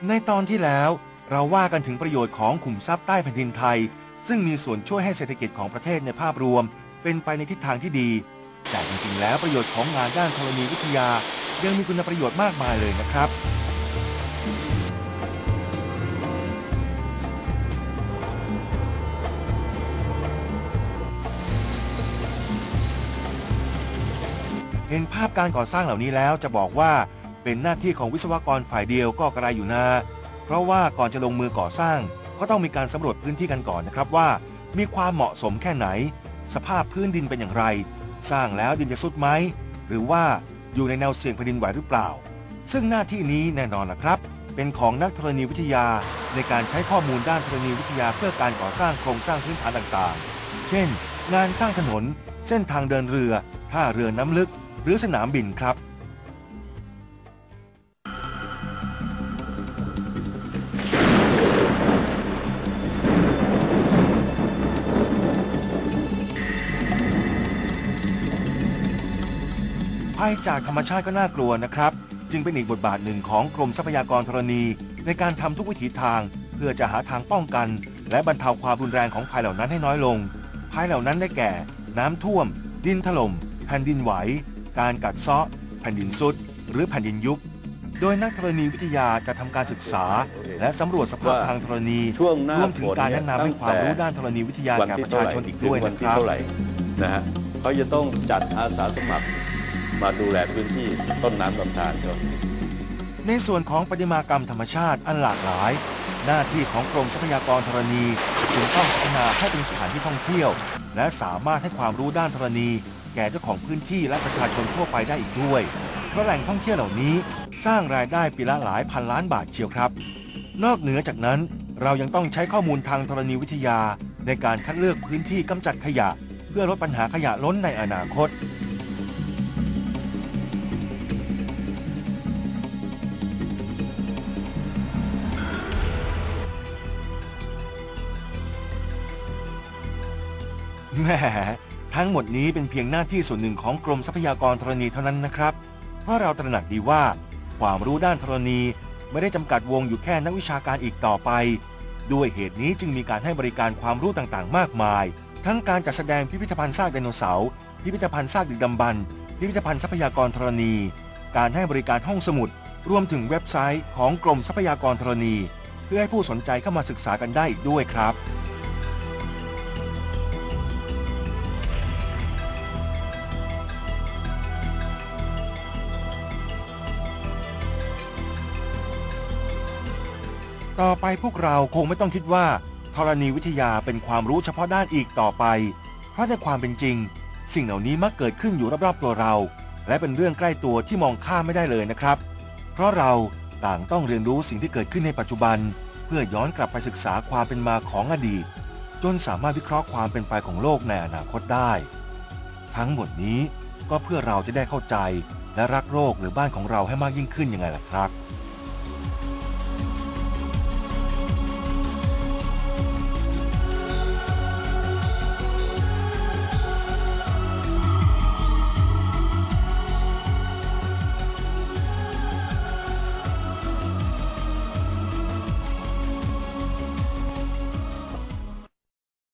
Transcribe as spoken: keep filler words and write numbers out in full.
ในตอนที่แล้วเราว่ากันถึงประโยชน์ของขุมทรัพย์ใต้แผ่นดินไทยซึ่งมีส่วนช่วยให้เศรษฐกิจของประเทศในภาพรวมเป็นไปในทิศทางที่ดีแต่จริงๆแล้วประโยชน์ของงานด้านธรณีวิทยายังมีคุณประโยชน์มากมายเลยนะครับเห็นภาพการก่อสร้างเหล่านี้แล้วจะบอกว่าเป็นหน้าที่ของวิศวกรฝ่ายเดียวก็กระไรอยู่นะเพราะว่าก่อนจะลงมือก่อสร้างก็ต้องมีการสำรวจพื้นที่กันก่อนนะครับว่ามีความเหมาะสมแค่ไหนสภาพพื้นดินเป็นอย่างไรสร้างแล้วดินจะทรุดไหมหรือว่าอยู่ในแนวเสี่ยงแผ่นดินไหวหรือเปล่าซึ่งหน้าที่นี้แน่นอนล่ะครับเป็นของนักธรณีวิทยาในการใช้ข้อมูลด้านธรณีวิทยาเพื่อการก่อสร้างโครงสร้างพื้นฐานต่างๆเช่นงานสร้างถนนเส้นทางเดินเรือท่าเรือน้ำลึกหรือสนามบินครับภัยจากธรรมชาติก็น่ากลัวนะครับจึงเป็นอีกบทบาทหนึ่งของกรมทรัพยากรธรณีในการทำทุกวิถีทางเพื่อจะหาทางป้องกันและบรรเทาความรุนแรงของภัยเหล่านั้นให้น้อยลงภัยเหล่านั้นได้แก่น้ำท่วมดินถล่มแผ่นดินไหวการกัดเซาะแผ่นดินทรุดหรือแผ่นดินยุบโดยนักธรณีวิทยาจะทำการศึกษาและสำรวจสภาพทางธรณีรวมถึงการแนะนำให้ความรู้ด้านธรณีวิทยาแก่ประชาชนอีกด้วยนะครับนะฮะเขาจะต้องจัดอาสาสมัครมาดูแลพื้นที่ต้นน้ำลำธารครับในส่วนของประติมากรรมธรรมชาติอันหลากหลายหน้าที่ของกรมทรัพยากรธรณีจึงต้องพัฒนาให้เป็นสถานที่ท่องเที่ยวและสามารถให้ความรู้ด้านธรณีแก่เจ้าของพื้นที่และประชาชนทั่วไปได้อีกด้วยเพราะแหล่งท่องเที่ยวเหล่านี้สร้างรายได้ปีละหลายพันล้านบาทเชียวครับนอกเหนือจากนั้นเรายังต้องใช้ข้อมูลทางธรณีวิทยาในการคัดเลือกพื้นที่กำจัดขยะเพื่อลดปัญหาขยะล้นในอนาคตแหมทั้งหมดนี้เป็นเพียงหน้าที่ส่วนหนึ่งของกรมทรัพยากรธรณีเท่านั้นนะครับเพราะเราตระหนักดีว่าความรู้ด้านธรณีไม่ได้จำกัดวงอยู่แค่นักวิชาการอีกต่อไปด้วยเหตุนี้จึงมีการให้บริการความรู้ต่างๆมากมายทั้งการจัดแสดงพิพิธภัณฑ์ซากไดโนเสาร์พิพิธภัณฑ์ซากดึกดำบรรพ์พิพิธภัณฑ์ทรัพยากรธรณีการให้บริการห้องสมุดรวมถึงเว็บไซต์ของกรมทรัพยากรธรณีเพื่อให้ผู้สนใจเข้ามาศึกษากันได้อีกด้วยครับต่อไปพวกเราคงไม่ต้องคิดว่าธรณีวิทยาเป็นความรู้เฉพาะด้านอีกต่อไปเพราะในความเป็นจริงสิ่งเหล่านี้มักเกิดขึ้นอยู่รอบๆตัวเราและเป็นเรื่องใกล้ตัวที่มองข้ามไม่ได้เลยนะครับเพราะเราต่างต้องเรียนรู้สิ่งที่เกิดขึ้นในปัจจุบันเพื่อย้อนกลับไปศึกษาความเป็นมาของอดีตจนสามารถวิเคราะห์ความเป็นไปของโลกในอนาคตได้ทั้งหมดนี้ก็เพื่อเราจะได้เข้าใจและรักโลกหรือบ้านของเราให้มากยิ่งขึ้นยังไงล่ะครับ